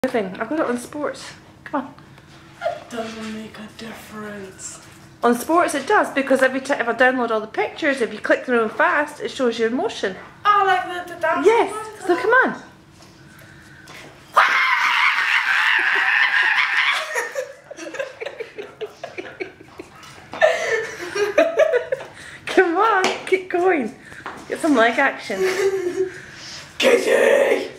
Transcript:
Moving. I've got it on sports. Come on. It doesn't make a difference. On sports it does, because every time if I download all the pictures, if you click through them fast, it shows you in motion. Oh, like the dance? Yes. So come on. Come on, keep going. Get some leg action. Kitty!